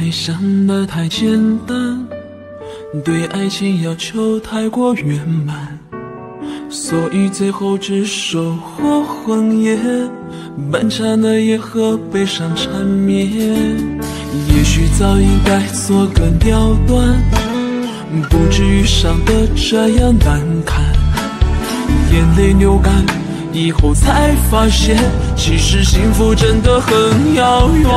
爱想得太简单，对爱情要求太过圆满，所以最后只收获谎言，漫长的夜和悲伤缠绵。也许早应该做个了断，不至于伤得这样难看。眼泪流干以后才发现，其实幸福真的很遥远。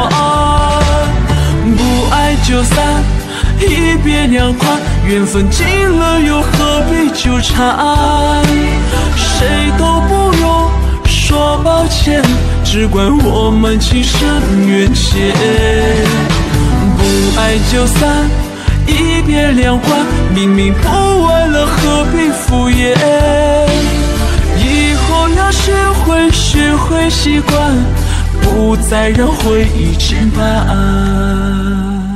不爱就散，一别两宽，缘分尽了又何必纠缠？谁都不用说抱歉，只管我们情深缘浅。不爱就散，一别两宽，明明不为了何必敷衍？以后要学会习惯，不再让回忆牵绊。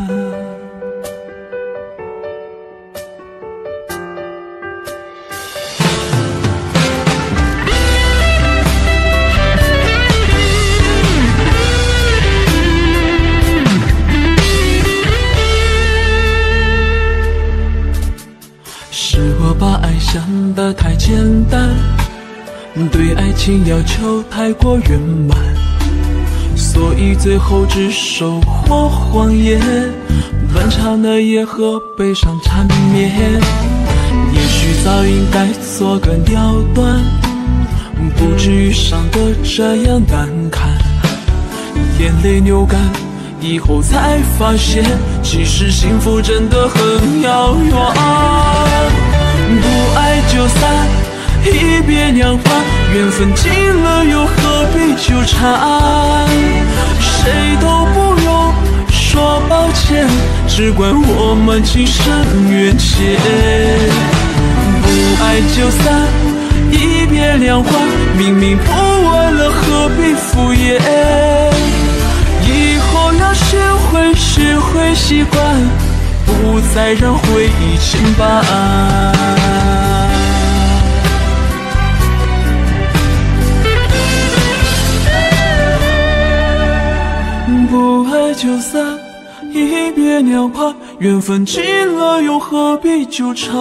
是我把爱想得太简单，对爱情要求太过圆满，所以最后只收获谎言，漫长的夜和悲伤缠绵。也许早应该做个了断，不至于伤得这样难看。眼泪流干以后才发现，其实幸福真的很遥远。不爱就散，一别两宽，缘分尽了又何必纠缠？谁都不用说抱歉，只管我们情深缘浅。不爱就散，一别两宽，明明不为了何必敷衍？以后要学会习惯，不再让回忆牵绊。不爱就散，一别两宽，缘分尽了又何必纠缠？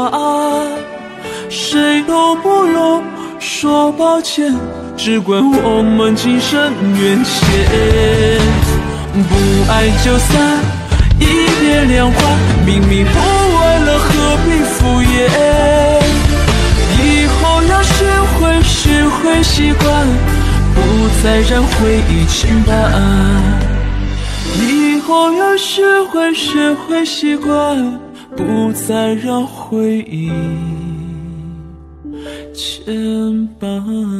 谁都不用说抱歉，只管我们情深缘浅。不爱就散，一别两宽，明明不为了何必敷衍？以后要学会习惯，不再让回忆牵绊。以后要学会习惯，不再让回忆牵绊。